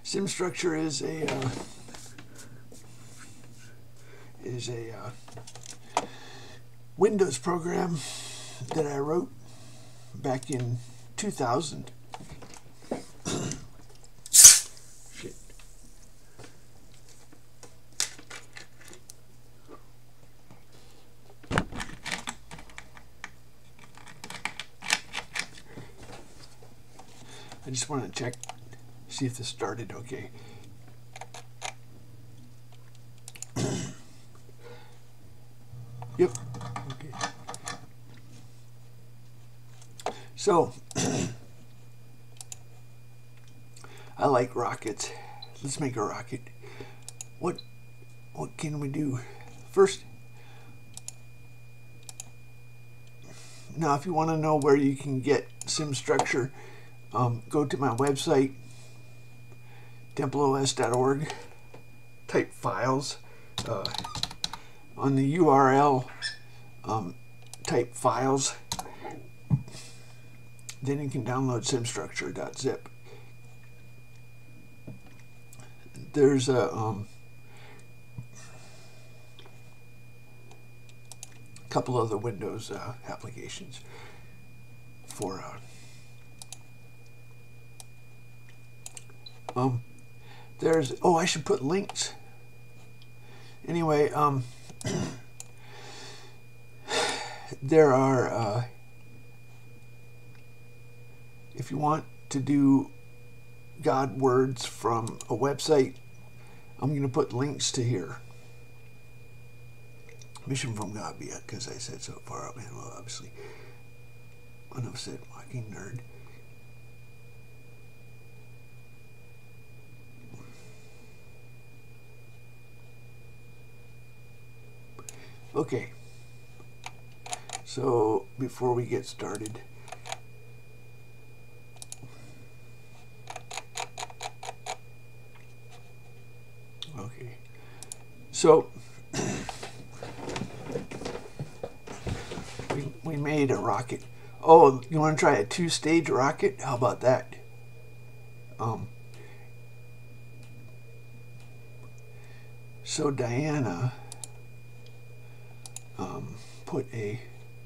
SimStructure is a Windows program that I wrote back in 2000. Shit. I just want to check, see if this started okay. Yep. Okay. So, I like rockets. Let's make a rocket. What can we do? First, now if you want to know where you can get SimStructure, go to my website, templeos.org, type files, on the URL, type files, then you can download simstructure.zip. There's a couple other Windows applications for there's, oh, I should put links. Anyway, there are, if you want to do God words from a website, I'm going to put links to here. Mission from God, yeah, because I said so far up, man. Well, obviously, enough said, fucking nerd. Okay, so before we get started, okay, so we made a rocket. Oh, you want to try a two-stage rocket? How about that? So Diana put a,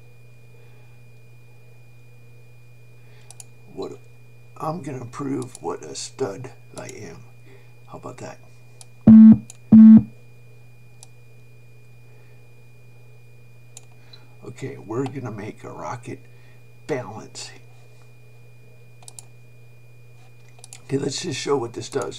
what, I'm gonna prove what a stud I am. How about that? Okay, we're gonna make a rocket balance. Okay, let's just show what this does.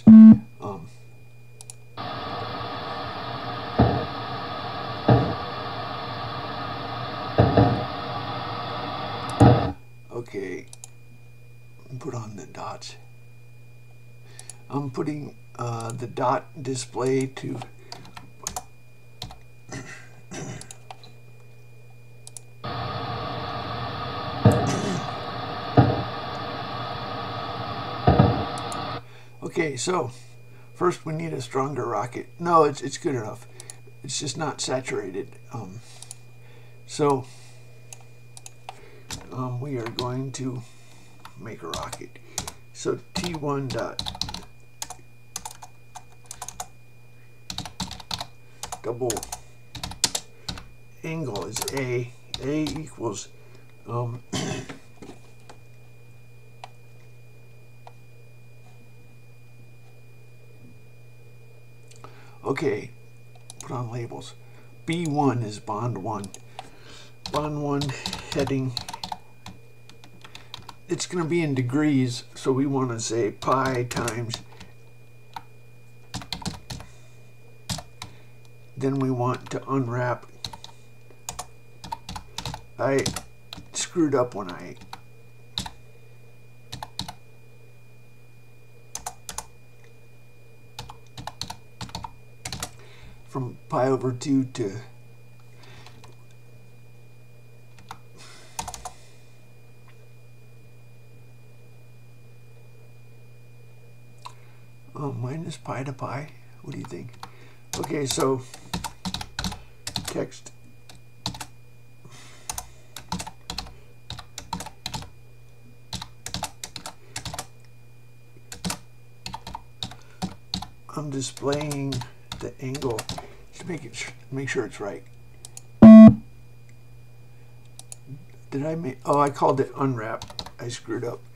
Okay, put on the dots. I'm putting the dot display to okay, so first we need a stronger rocket. No, it's good enough. It's just not saturated. So we are going to make a rocket. So T1 dot double angle is A equals okay, put on labels. B1 is bond 1. Bond 1 heading, it's going to be in degrees, so we want to say pi times, then we want to unwrap. I screwed up when I from pi over 2 to minus pi to pi. What do you think? Okay, so text I'm displaying the angle to make sure it's right. Did I make? Oh, I called it unwrap. I screwed up.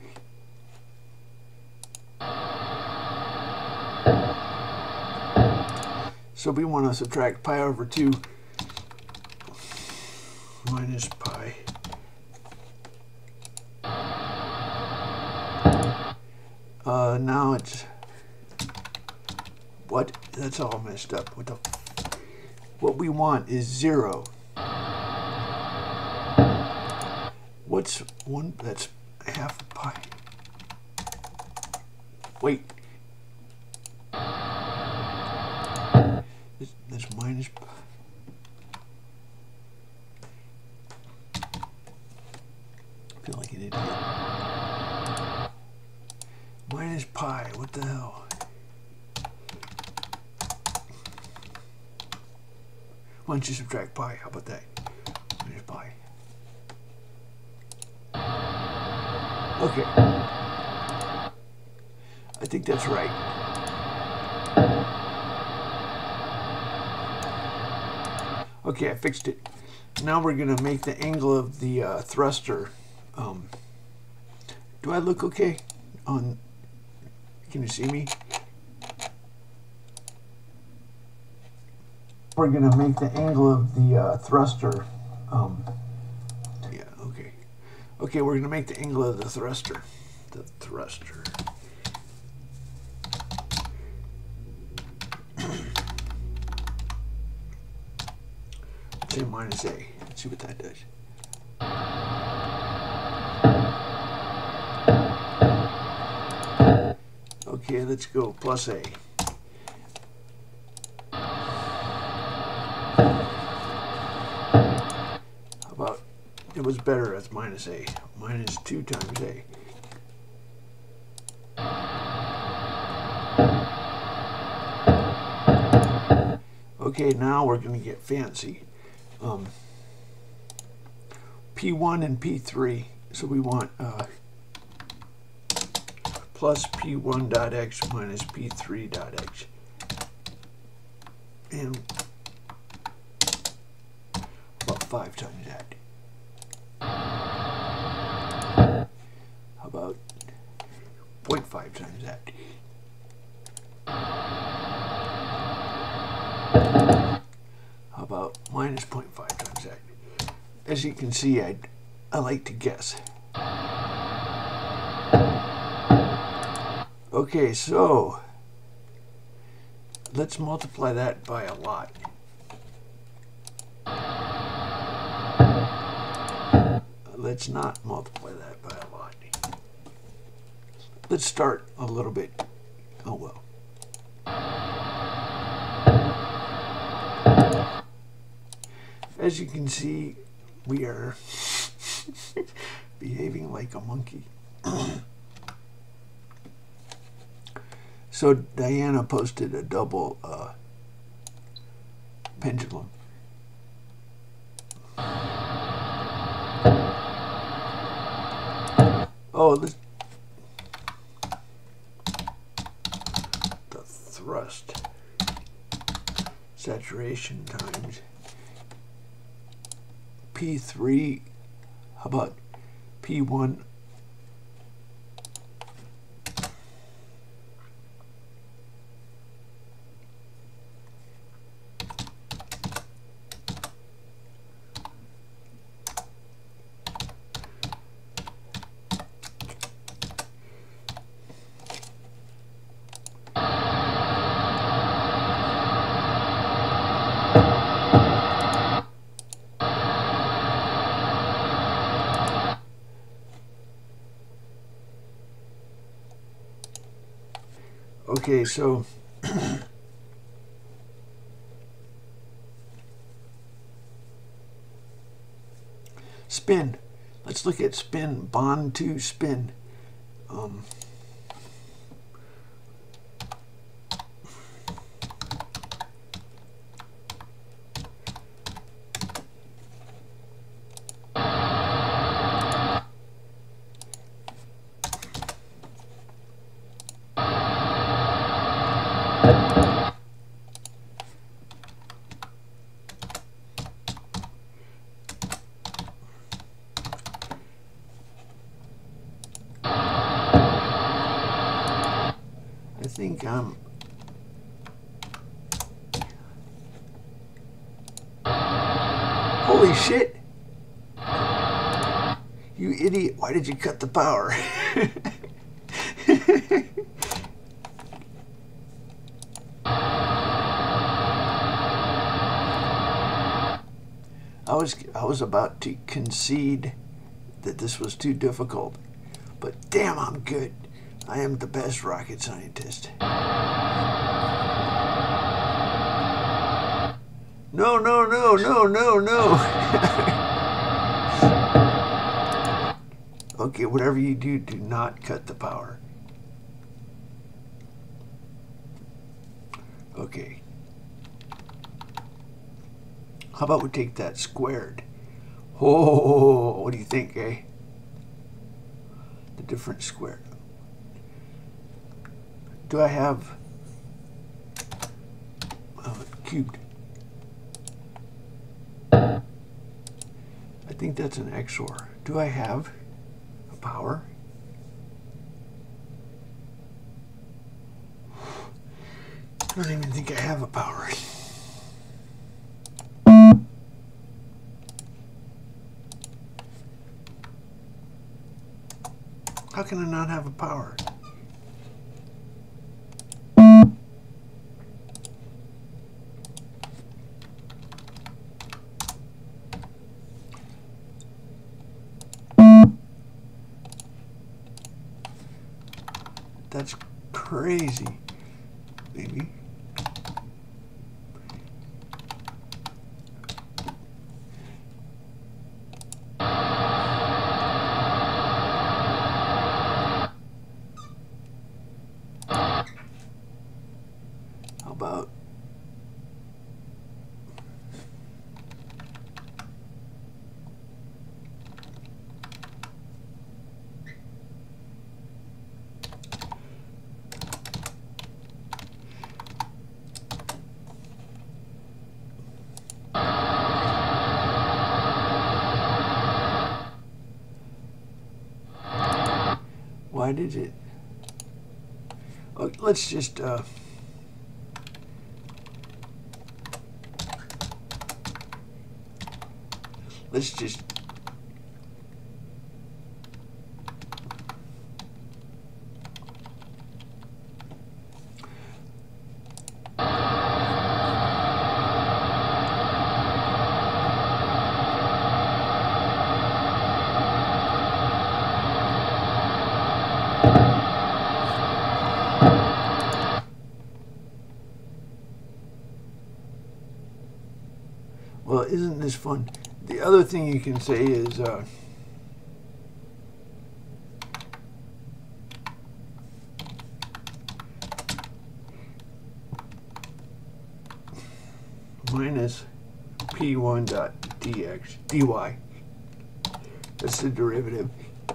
So we want to subtract pi over 2 minus pi. Now it's what? That's all messed up. What we want is 0. What's 1? That's half pi. Wait. That's minus pi. I feel like an idiot. Minus pi, what the hell? Why don't you subtract pi? How about that? Minus pi. Okay. I think that's right. Okay, I fixed it. Now we're going to make the angle of the thruster. Do I look okay? Can you see me? We're going to make the angle of the thruster. Yeah, okay. Okay, we're going to make the angle of the thruster. The thruster. Say minus A. Let's see what that does. Okay, let's go plus A. How about, it was better as minus A. Minus 2 times A. Okay, now we're going to get fancy. P1 and P3, so we want plus P1 dot X minus P3 dot X. And about 5 times that. How about 0.5 times that? How about minus 0.5 times that? As you can see, I like to guess. Okay, so let's multiply that by a lot. Let's not multiply that by a lot. Let's start a little bit. Oh well. As you can see, we are behaving like a monkey. So Diana posted a double pendulum. Oh, the thrust saturation times P3. How about P1? Okay, so spin. Let's look at spin. Bond to spin. think I'm... Holy shit! You idiot, why did you cut the power? I was about to concede that this was too difficult, but damn, I'm good. I am the best rocket scientist. No, no, no, no, no, no. Okay, whatever you do, do not cut the power. Okay. How about we take that squared? Oh, what do you think, eh? The different square. Do I have cubed? I think that's an XOR. Do I have a power? I don't even think I have a power. How can I not have a power? That's crazy, baby. How about why did it? Oh, let's just well, isn't this fun? The other thing you can say is minus p1.dx dy. That's the derivative.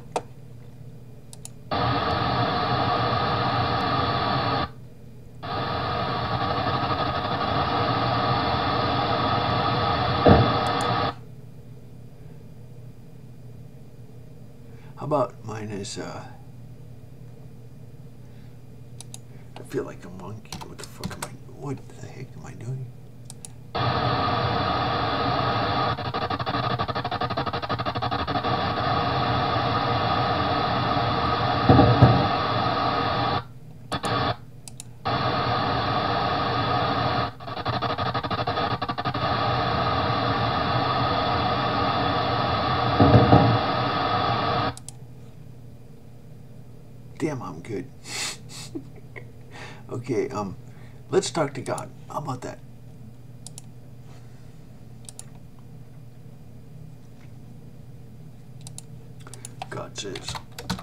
How about minus, I feel like a monkey. What the fuck am I, what the heck am I doing? Damn, I'm good. Okay, let's talk to God. How about that? God says,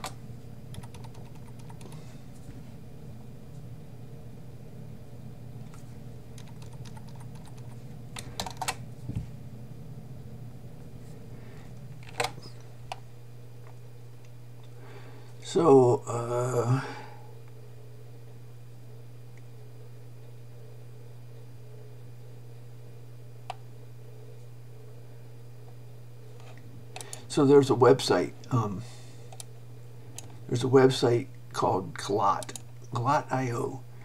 so there's a website. There's a website called Glot.io,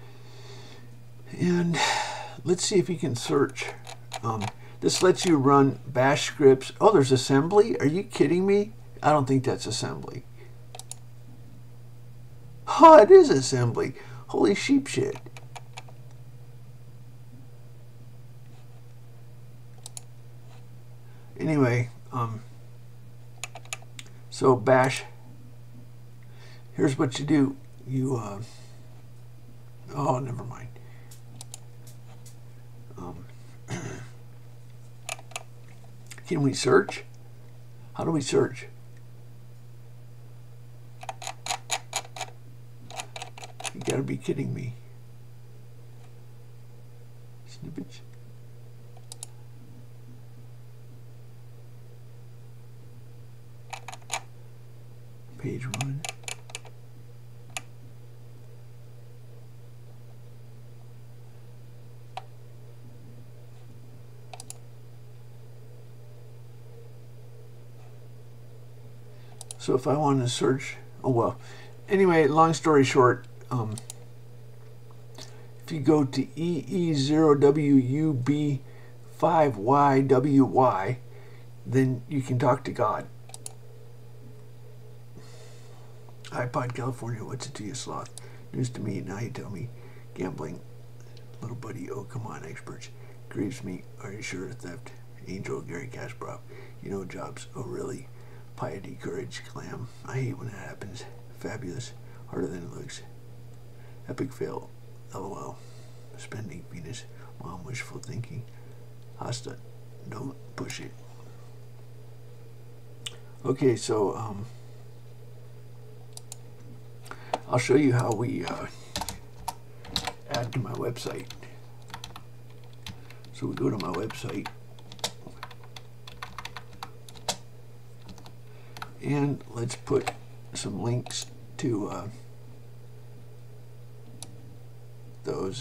And let's see if you can search. This lets you run bash scripts. Oh, there's assembly? Are you kidding me? I don't think that's assembly. Oh, it is assembly. Holy sheep shit. Anyway, so bash, here's what you do. You, oh, never mind. Can we search? How do we search? You gotta be kidding me. Snippets. Page 1. So if I want to search, oh well. Anyway, long story short, if you go to EE0WUB5YWY, then you can talk to God. iPod California, what's it to you, sloth? News to me, now you tell me. Gambling, little buddy, oh come on, experts. Grieves me, are you sure of theft? Angel, Gary Kasparov, you know Jobs, oh really? Piety, courage, clam. I hate when that happens. Fabulous, harder than it looks. Epic fail, LOL. Spending, Venus, mom, wishful thinking. Hasta, don't push it. Okay, so I'll show you how we add to my website. So we go to my website, and let's put some links to those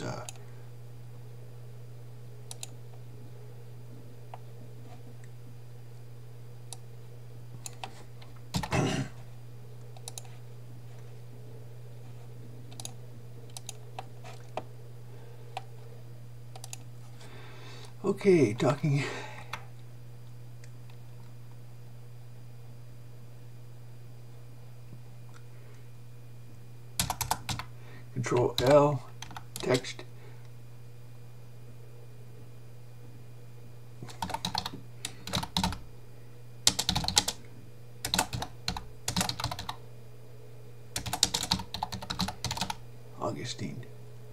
okay, talking. Control L, text. Augustine.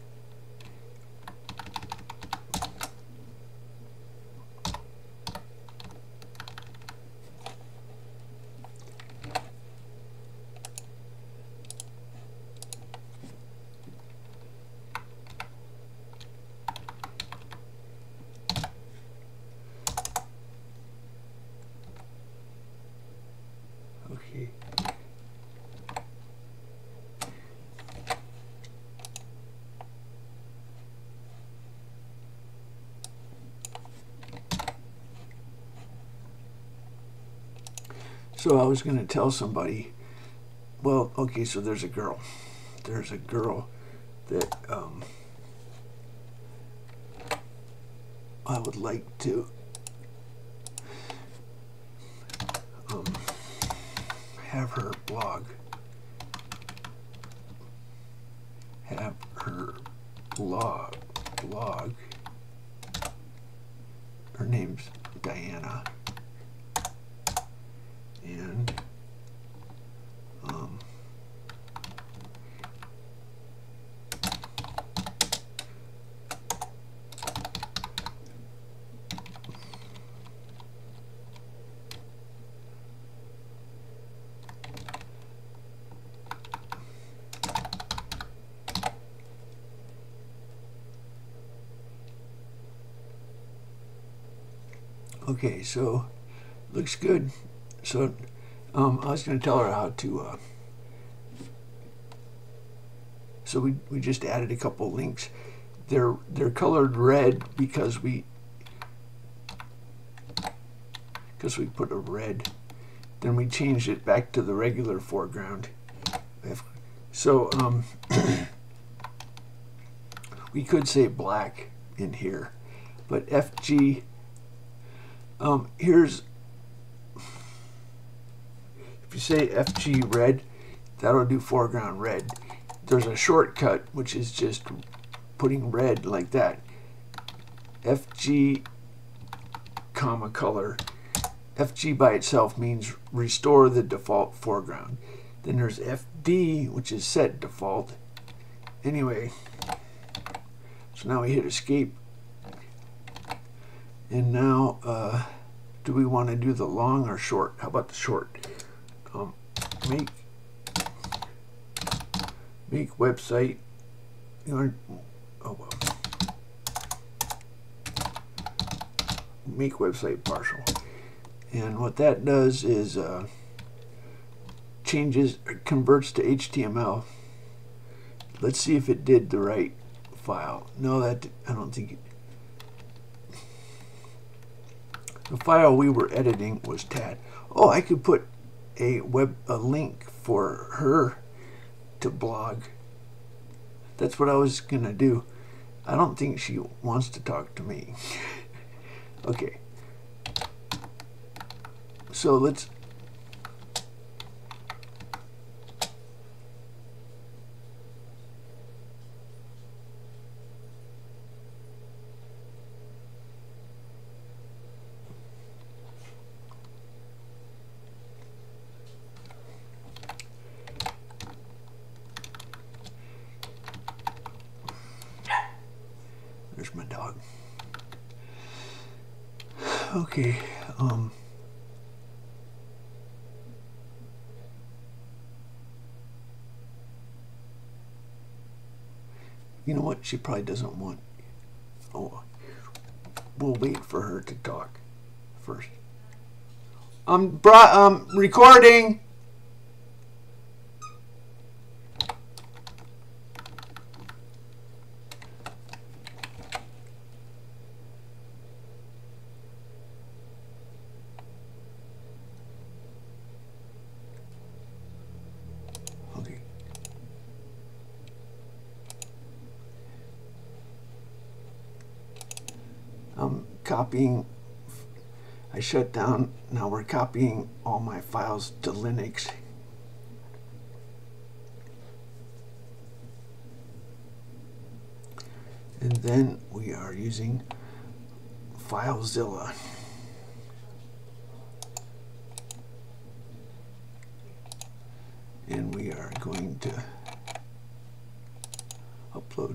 Okay. So I was going to tell somebody, well, okay, so there's a girl. There's a girl that I would like to have her blog. Have her blog. Her name's Diana. And okay, so looks good. So I was going to tell her how to so we just added a couple links. They're colored red because we put a red, then we changed it back to the regular foreground. So we could say black in here, but FG, here's, if you say FG red, that'll do foreground red. There's a shortcut, which is just putting red like that. FG, comma, color. FG by itself means restore the default foreground. Then there's FD, which is set default. Anyway, so now we hit escape. And now, do we want to do the long or short? How about the short? Make website. Make website partial. And what that does is converts to HTML. Let's see if it did the right file. No, I don't think it. The file we were editing was TAD. Oh, I could put a link for her to blog. That's what I was gonna do. I don't think she wants to talk to me. Okay. So let's there's my dog. Okay, you know what? She probably doesn't want. Oh, we'll wait for her to talk first. Recording. I'm copying. I shut down. Now we're copying all my files to Linux. And then we are using FileZilla. And we are going to upload.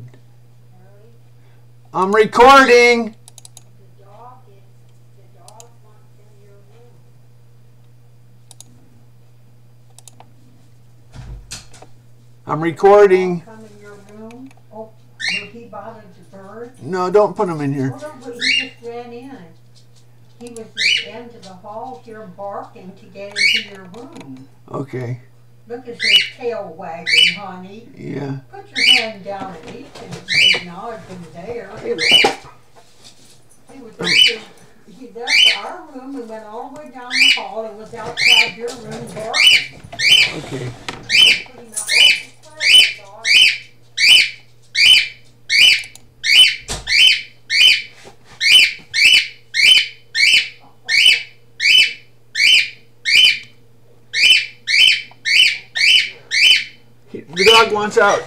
I'm recording. I'm recording. Come in your room. Oh, will he bother the birds? No, don't put him in here. Oh, no, he just ran in. He was just into the hall here barking to get into your room. Okay. Look at his tail wagging, honey. Yeah. Put your hand down at least and acknowledge him there. He was just, he left our room and went all the way down the hall and was outside your room barking. Okay. The dog wants out.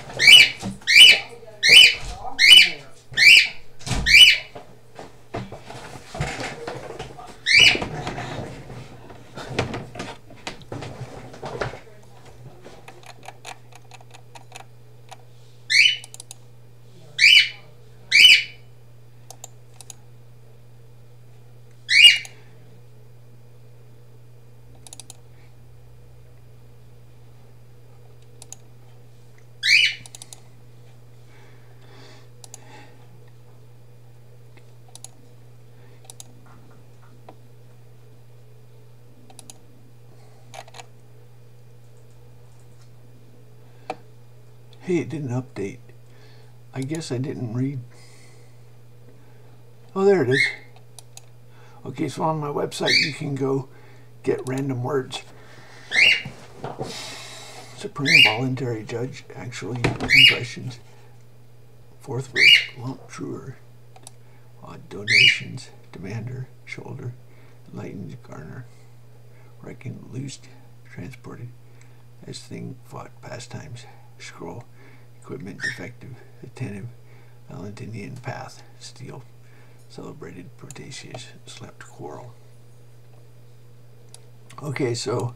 Hey, it didn't update. I guess I didn't read. Oh, there it is. Okay, so on my website you can go get random words. Supreme Voluntary Judge, actually, impressions. Forthwith, lump truer, odd donations, demander, shoulder, enlightened, garner, reckon, loosed, transported, as thing, fought, pastimes, scroll, equipment, defective, attentive, Valentinian path, steel, celebrated, Protasius, slept, quarrel. Okay, so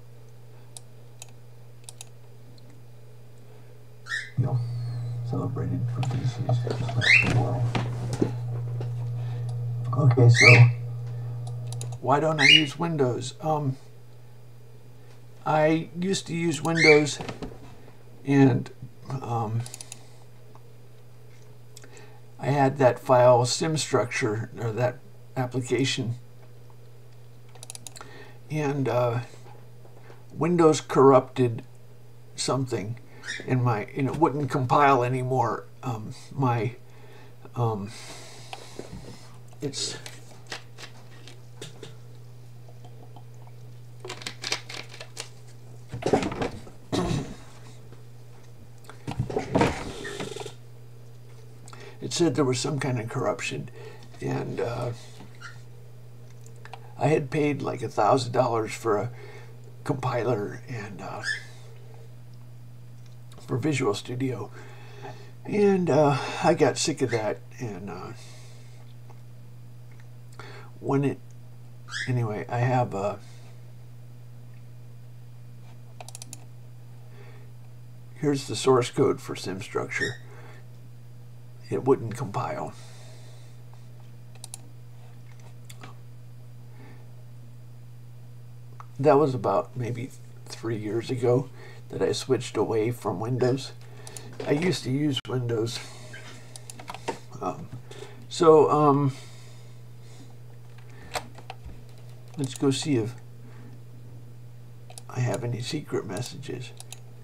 celebrated, Protasius, slept, quarrel. Okay, so why don't I use Windows? I used to use Windows, and I had that file SimStructure, or that application, and Windows corrupted something in my, and it wouldn't compile anymore. It's it said there was some kind of corruption, and I had paid like $1,000 for a compiler and for Visual Studio, and I got sick of that, and anyway, I have here's the source code for SimStructure. It wouldn't compile. That was about maybe 3 years ago that I switched away from Windows. I used to use Windows. Let's go see if I have any secret messages.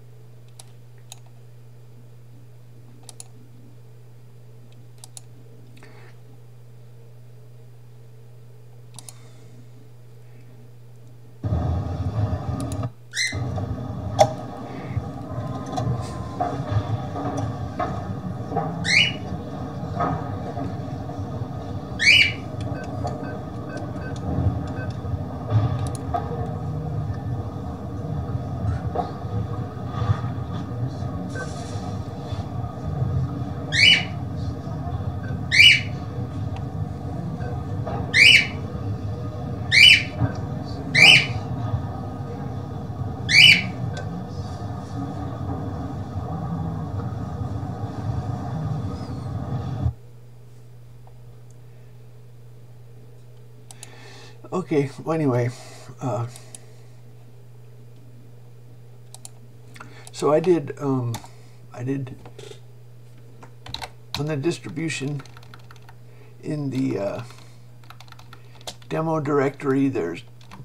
Okay, well, anyway, so I did on the distribution in the demo directory, there's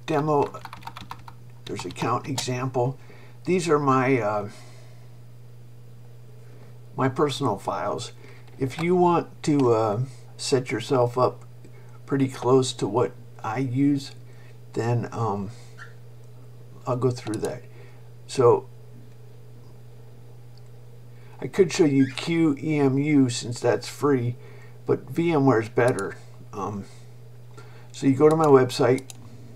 account example. These are my my personal files. If you want to set yourself up pretty close to what I use, then I'll go through that. So I could show you QEMU since that's free, but VMware is better. So you go to my website,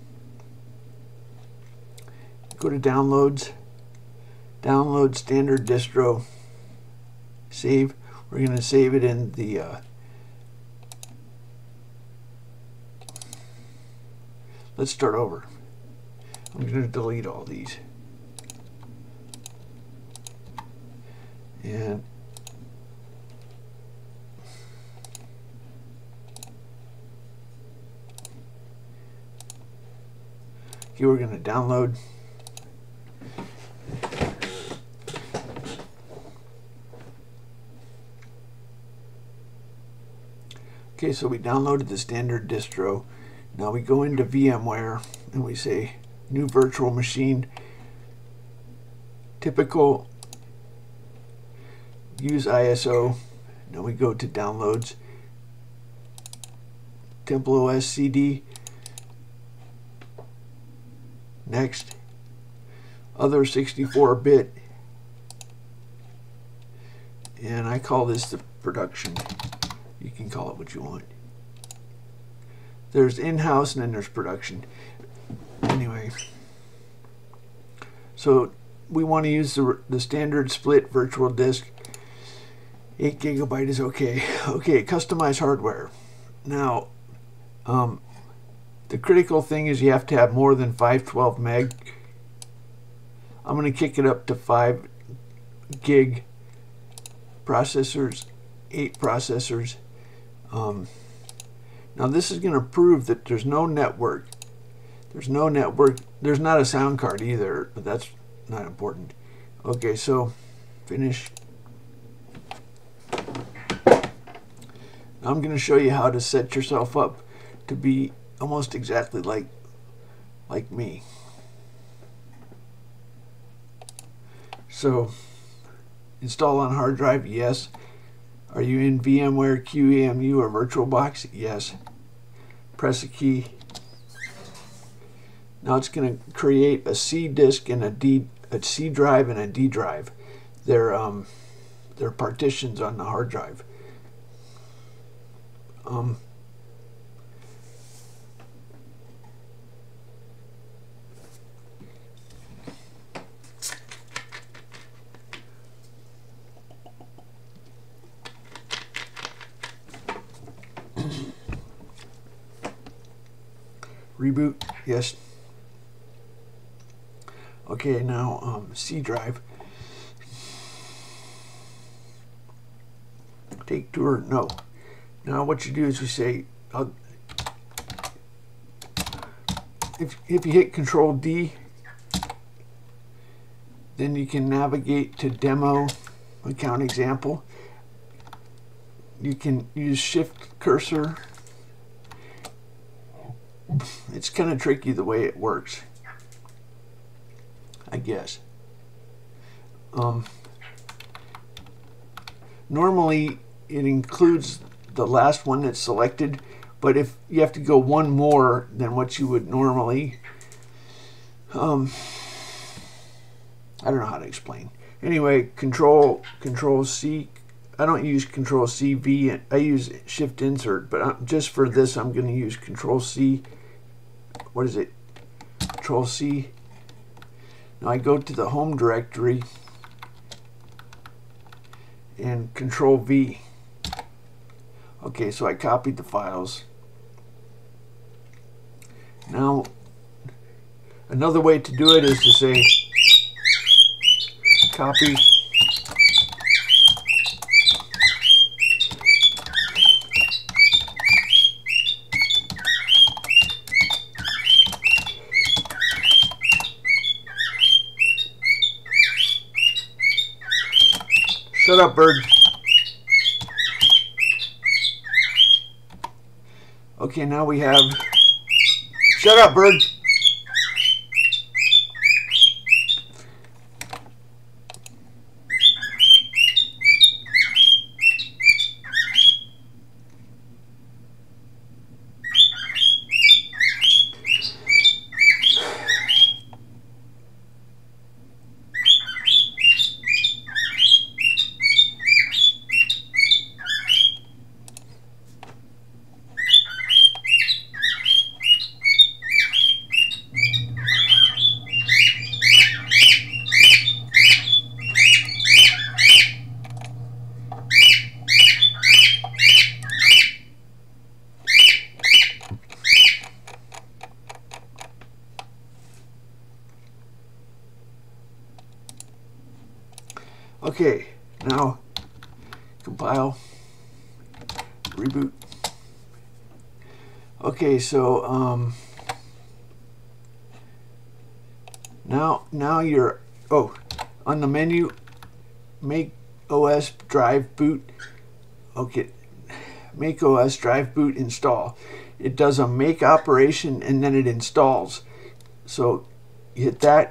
go to downloads, download standard distro, save. We're going to save it in the let's start over. I'm going to delete all these. And okay, we're going to download. Okay, so we downloaded the standard distro. Now we go into VMware and we say new virtual machine, typical, use ISO. Now we go to downloads, Temple OS CD, next, other 64-bit, and I call this the production. You can call it what you want. There's in-house and then there's production. Anyway, so we want to use the standard split virtual disk. 8 GB is okay. Okay, customize hardware. Now, the critical thing is you have to have more than 512 meg. I'm going to kick it up to 5 gig processors, 8 processors. Now this is going to prove that there's no network. There's no network. There's not a sound card either, but that's not important. Okay, so finish. Now I'm going to show you how to set yourself up to be almost exactly like me. So install on hard drive, yes. Are you in VMware, QEMU, or VirtualBox? Yes. Press a key. Now it's going to create a C disk and a C drive and a D drive. They're partitions on the hard drive. Reboot, yes. Okay, now C drive. Take tour, no. Now what you do is you say, if you hit Control D, then you can navigate to demo account example. You can use Shift cursor. It's kind of tricky the way it works, I guess. Normally it includes the last one that's selected, but if you have to go one more than what you would normally, I don't know how to explain. Anyway, Control C. I don't use Control C V. I use Shift Insert, but just for this, I'm going to use Control C. What is it? Control C. Now I go to the home directory and Control V. Okay, so I copied the files. Now, another way to do it is to say copy. Shut up, bird. Okay, now we have... Shut up, bird. Okay, now compile, reboot. Okay, so now you're on the menu, make OS drive boot. Okay, make OS drive boot install. It does a make operation and then it installs. So you hit that.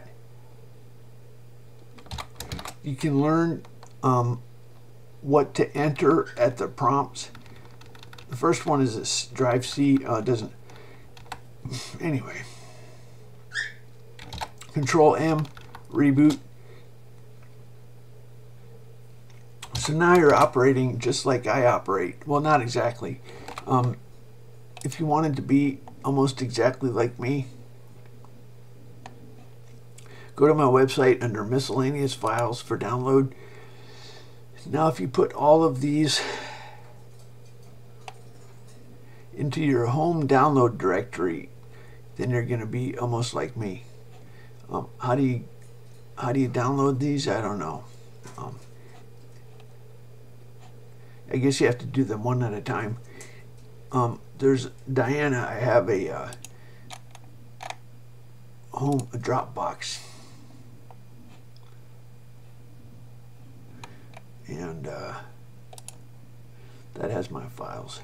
You can learn what to enter at the prompts. The first one is this drive C. It doesn't. Anyway, Control M, reboot. So now you're operating just like I operate. Well, not exactly. If you wanted to be almost exactly like me, go to my website under miscellaneous files for download. Now if you put all of these into your home download directory, then you're going to be almost like me. How do you download these? I don't know. I guess you have to do them one at a time. There's Diana. I have a a Dropbox, and that has my files.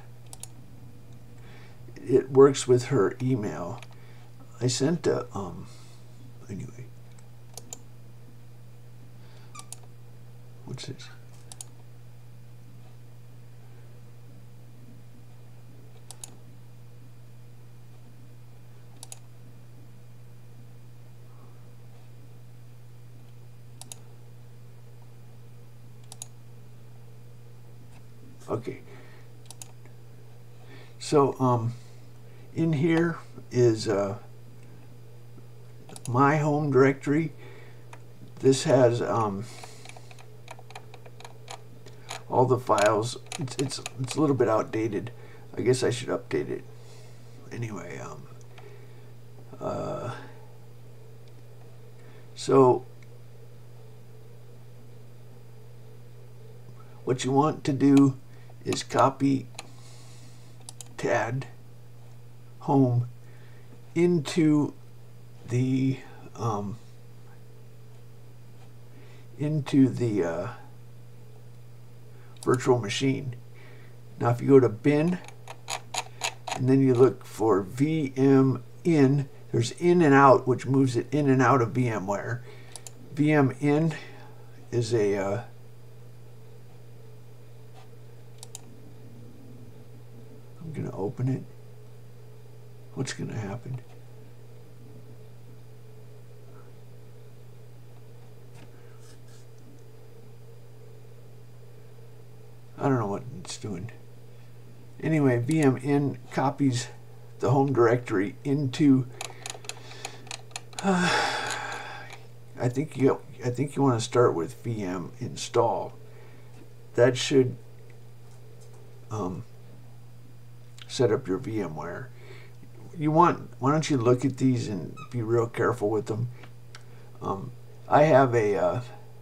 It works with her email. I sent a anyway. What's this? Okay. So in here is my home directory. This has all the files. It's a little bit outdated. I guess I should update it. Anyway, so what you want to do is copy TAD home into the virtual machine. Now if you go to bin and then you look for VM in, there's in and out, which moves it in and out of VMware. VM in is a I'm going to open it. What's going to happen? I don't know what it's doing. Anyway, VM-in copies the home directory into. I think you want to start with VM install. That should set up your VMware. Why don't you look at these and be real careful with them. I have a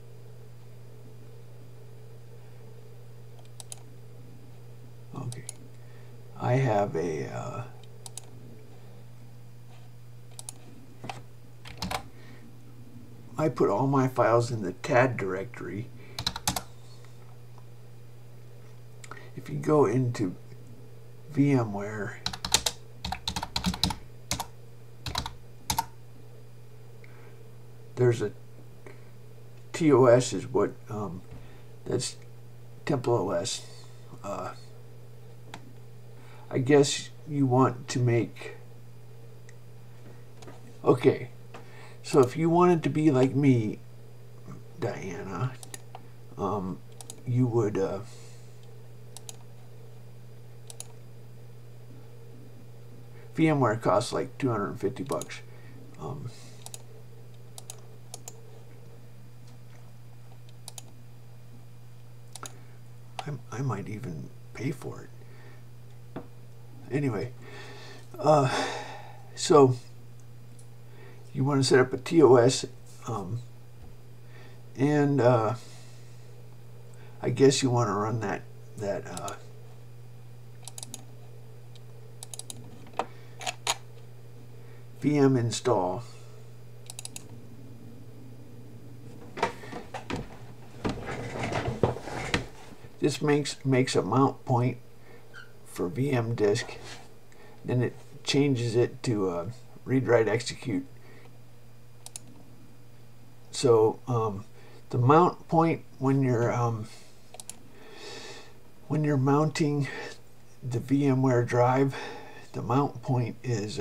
okay. I have a I put all my files in the TAD directory. If you go into VMware, there's a TOS is what that's Temple OS. I guess you want to make, okay, so if you wanted to be like me, Diana, you would VMware costs like $250. I might even pay for it. Anyway, so you want to set up a TOS, and I guess you want to run that VM install. This makes a mount point for VM disk, then it changes it to read write execute. So the mount point when you're mounting the VMware drive, the mount point is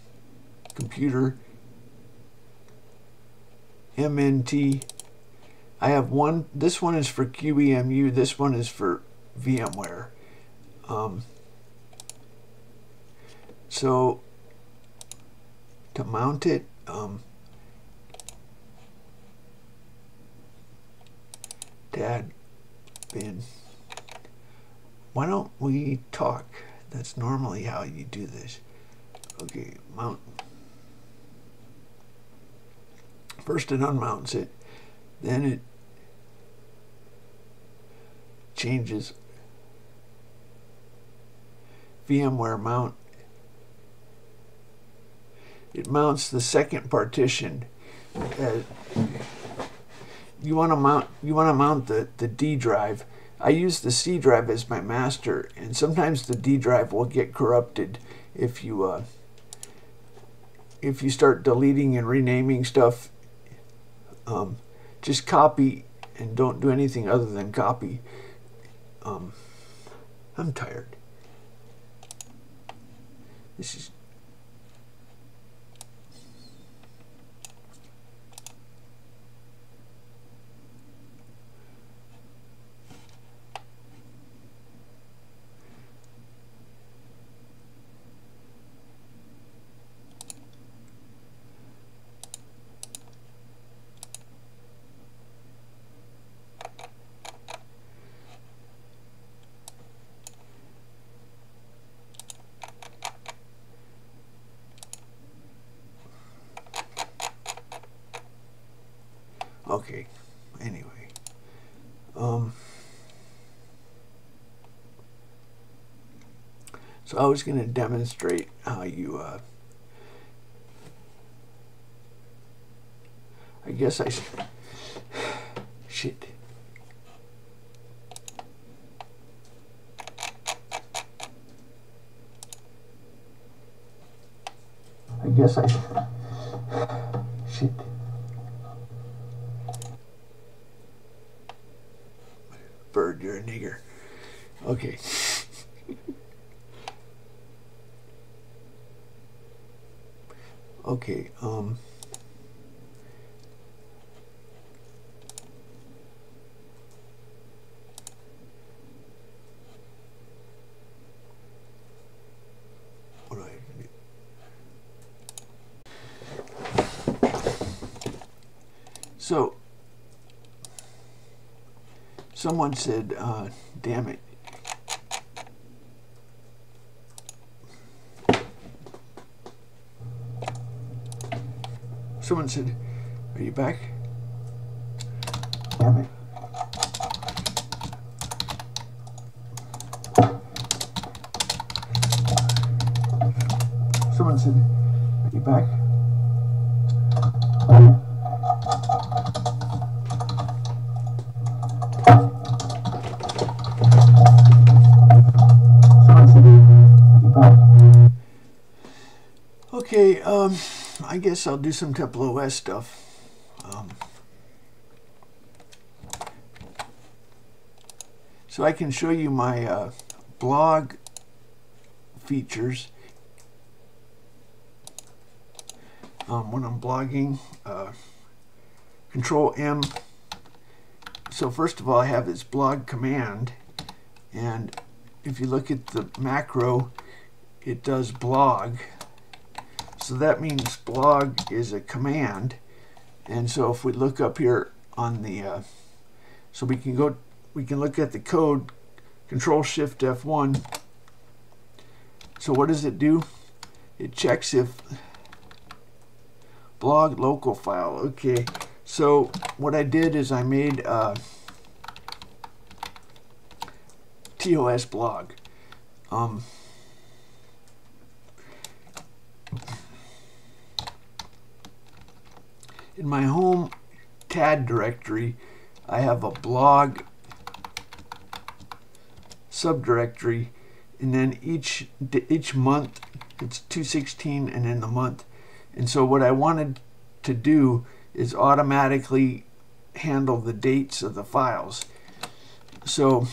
computer MNT I have one. This one is for QEMU. This one is for VMware. So to mount it, Dad, Ben, why don't we talk? That's normally how you do this. Okay, mount. First it unmounts it, then it changes VMware mount. It mounts the second partition. You want to mount the D drive. I use the C drive as my master, and sometimes the D drive will get corrupted if you start deleting and renaming stuff. Just copy and don't do anything other than copy. I'm tired. This is okay. Anyway, so I was going to demonstrate how you I guess I shit. I guess I shit. Bird, you're a nigger. Okay. Okay, what do I do? So someone said, damn it. Someone said, are you back? Damn it. Someone said, are you back? Okay, I guess I'll do some Temple OS stuff. So I can show you my blog features when I'm blogging. Control M. So first of all, I have this blog command, and if you look at the macro, it does blog. So that means blog is a command. And so if we look up here on the, so we can look at the code, Control Shift F1. So what does it do? It checks if blog local file. Okay, so what I did is I made TOS blog. In my home TAD directory, I have a blog subdirectory, and then each month it's 216 and then the month. And so what I wanted to do is automatically handle the dates of the files. So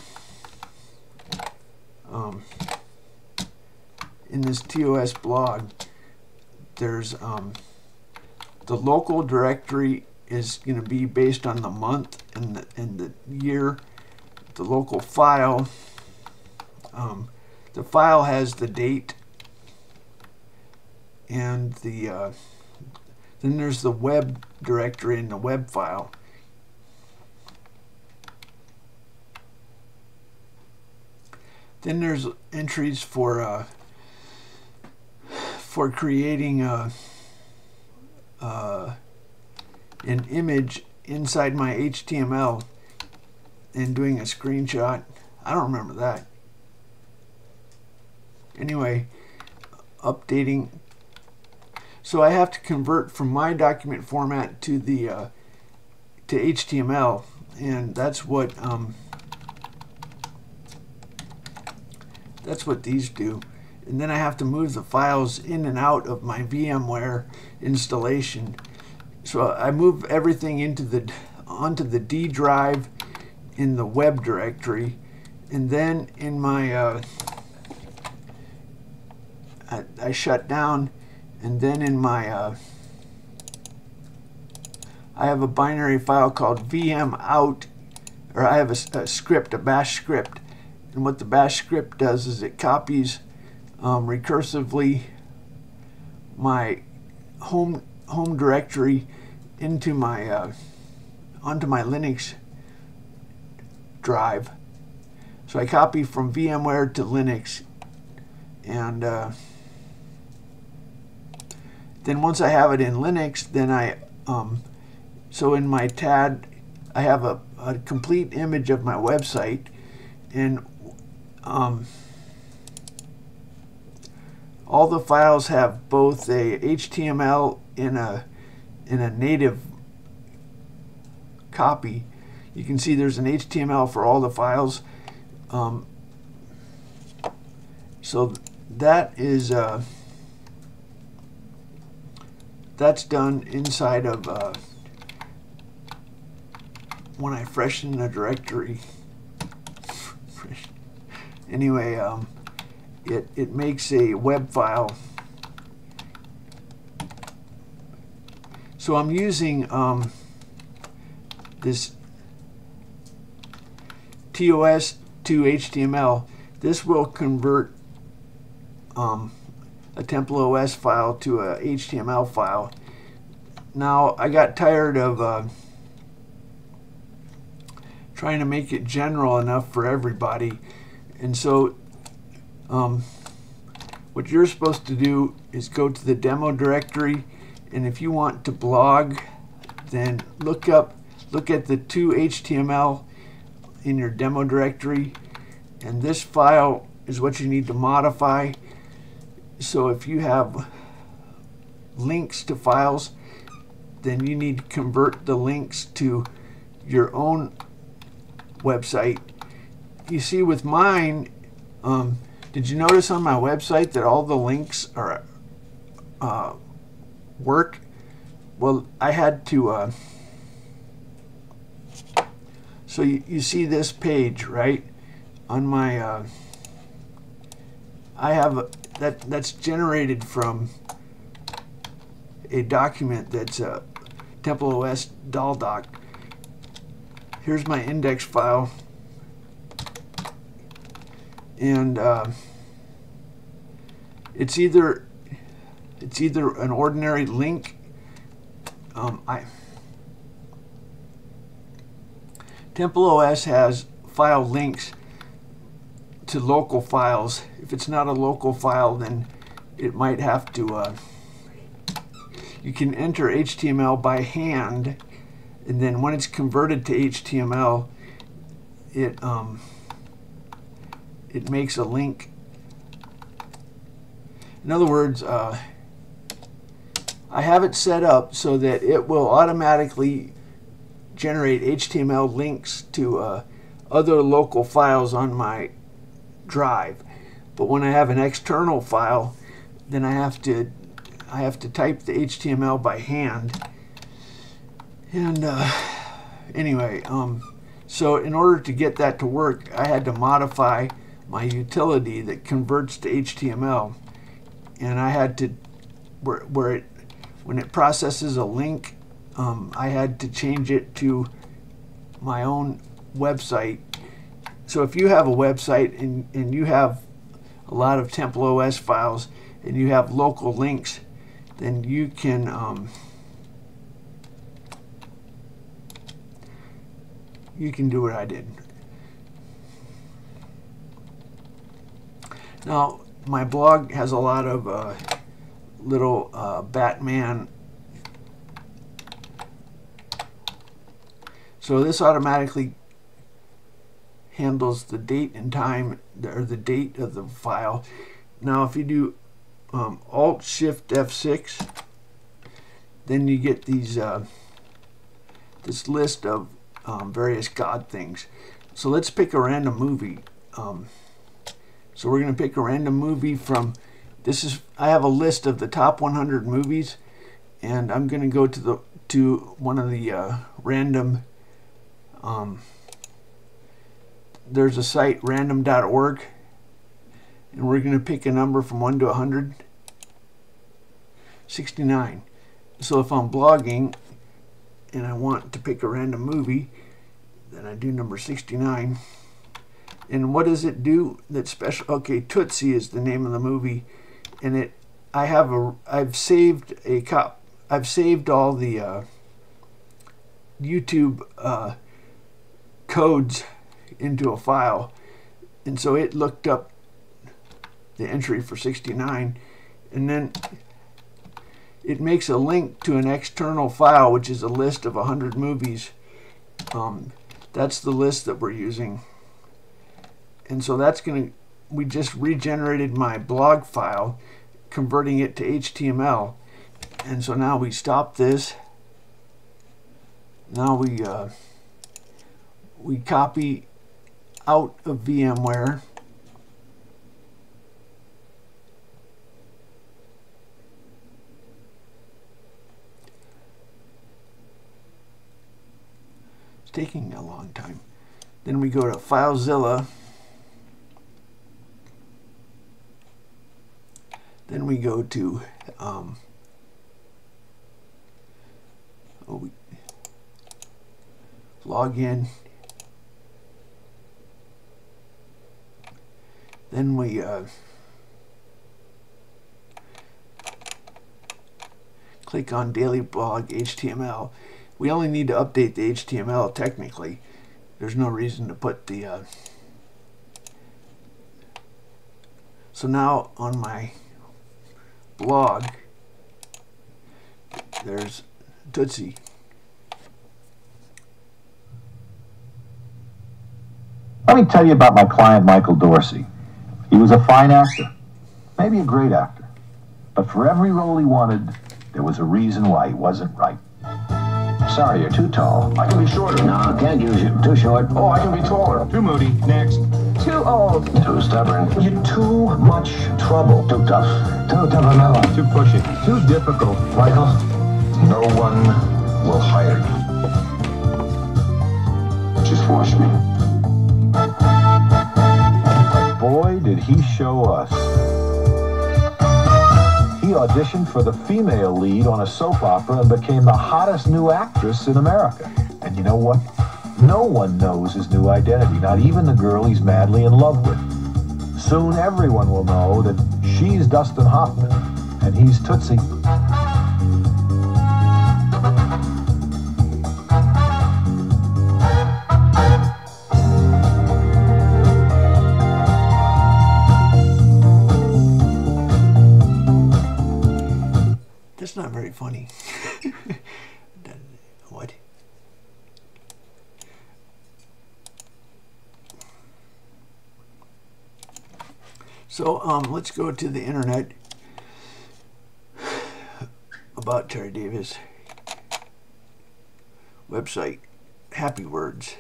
in this TOS blog, there's the local directory is going to be based on the month and the year. The local file, the file has the date, and then there's the web directory and the web file. Then there's entries for creating an image inside my HTML and doing a screenshot. I don't remember that. Anyway, updating. So I have to convert from my document format to the to HTML, and that's what these do. And then I have to move the files in and out of my VMware installation. So I move everything onto the D drive in the web directory, and then in my I shut down, and then in my I have a binary file called vmout, or I have a script, a bash script, and what the bash script does is it copies recursively my home directory into my onto my Linux drive. So I copy from VMware to Linux, and then once I have it in Linux, then so in my TAD I have a complete image of my website, and all the files have both a HTML in a native copy. You can see there's an HTML for all the files. So that is that's done inside of when I freshen the directory. Anyway, it makes a web file. So I'm using this TOS to HTML. This will convert a TempleOS file to a HTML file. Now I got tired of trying to make it general enough for everybody, and so what you're supposed to do is go to the demo directory, and if you want to blog, then look at the to HTML in your demo directory, and this file is what you need to modify. So if you have links to files, then you need to convert the links to your own website. You see, with mine, did you notice on my website that all the links are work? Well, I had to so you see this page, right? On my I have that's generated from a document that's a TempleOS DALDoc. Here's my index file, and it's either an ordinary link. TempleOS has file links to local files. If it's not a local file, then it might have to you can enter HTML by hand, and then when it's converted to HTML, it makes a link. In other words, I have it set up so that it will automatically generate HTML links to other local files on my drive. But when I have an external file, then I have to type the HTML by hand. And anyway, so in order to get that to work, I had to modify my utility that converts to HTML, and I had to when it processes a link, I had to change it to my own website. So if you have a website and you have a lot of Temple OS files and you have local links, then you can do what I did. Now, my blog has a lot of little Batman. So this automatically handles the date and time, or the date of the file. Now, if you do Alt-Shift-F6, then you get these this list of various God things. So let's pick a random movie. So we're going to pick a random movie from, I have a list of the top 100 movies, and I'm going to go to one of the random, there's a site, random.org, and we're going to pick a number from 1 to 100. 69. So if I'm blogging and I want to pick a random movie, then I do number 69. And what does it do that's special? Okay, Tootsie is the name of the movie, and I've saved all the YouTube codes into a file, and so it looked up the entry for 69, and then it makes a link to an external file, which is a list of 100 movies. That's the list that we're using. And so that's we just regenerated my blog file, converting it to HTML. And so now we stop this. Now we copy out of VMware. It's taking a long time. Then we go to FileZilla. Then we go to log in. Then we click on Daily Blog HTML. We only need to update the HTML technically. There's no reason to put the so now on my blog there's Tootsie. Let me tell you about my client Michael Dorsey. He was a fine actor, maybe a great actor, but for every role he wanted, there was a reason why he wasn't right. Sorry, you're too tall. I can be shorter. No, can't use you. Too short. Oh, I can be taller. Too moody. Next. Too old. Too stubborn. You're too much trouble. Too tough. Too temperamental. Too pushy. Too difficult. Michael, No one will hire you. Just watch me. boy, did he show us. He auditioned for the female lead on a soap opera and became the hottest new actress in America. And you know what? No one knows his new identity, not even the girl he's madly in love with. Soon everyone will know that she's Dustin Hoffman and he's Tootsie. That's not very funny. What? So let's go to the internet about Terry Davis website. Happy Words.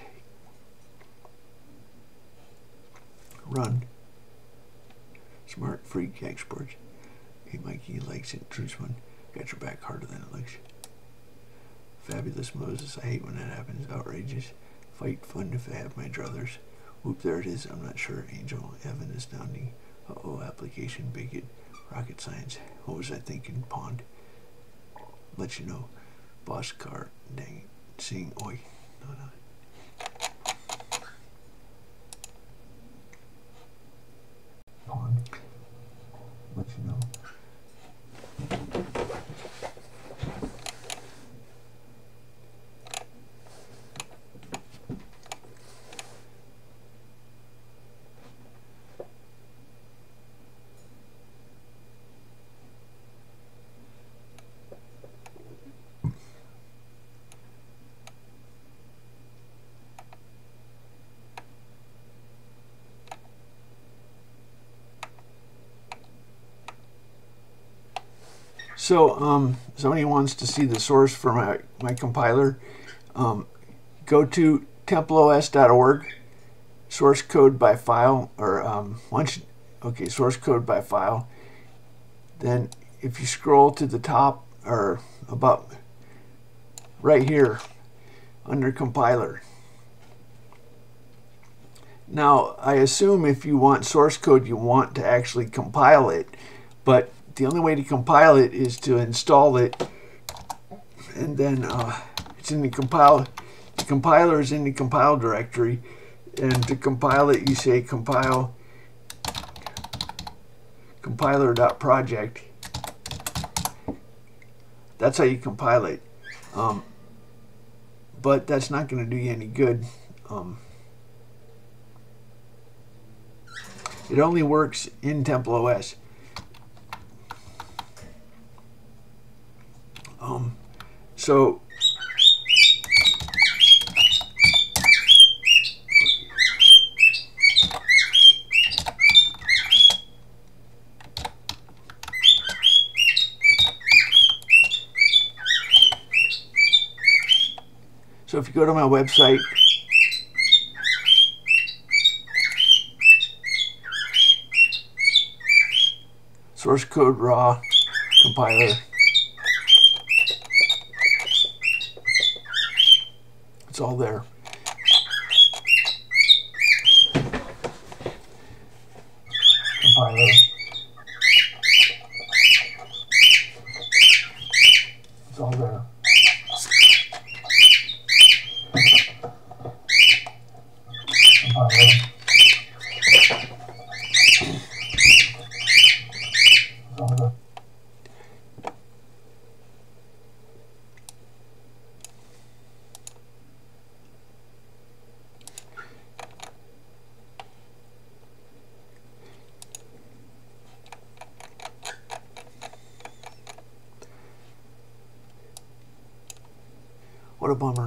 Run. Smart Freak Exports. Hey Mikey likes it. Truce one. Got your back harder than it looks. Fabulous Moses. I hate when that happens. Outrageous. Fight fun if I have my druthers. Whoop, there it is. I'm not sure. Angel. Evan astounding. Uh-oh. Application. Bigot. Rocket science. What was I thinking? Pond. Let you know. Boss car, dang it. Seeing, oi. No, no. Let you know. So, somebody wants to see the source for my compiler. Go to templeos.org, source code by file, or source code by file. Then, if you scroll to the top, or about right here, under compiler. Now, I assume if you want source code, you want to actually compile it, but the only way to compile it is to install it, and then it's in the compile. The compiler is in the compile directory, and to compile it, you say compile compiler.project. That's how you compile it, but that's not going to do you any good. It only works in TempleOS. So if you go to my website, source code raw compiler, it's all there. Compiler, it's all there. Compiler. What a bummer.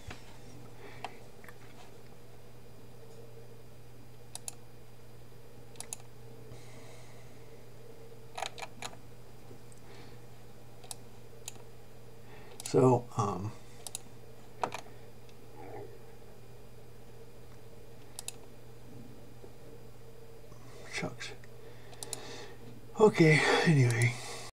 So, shucks. Okay, anyway.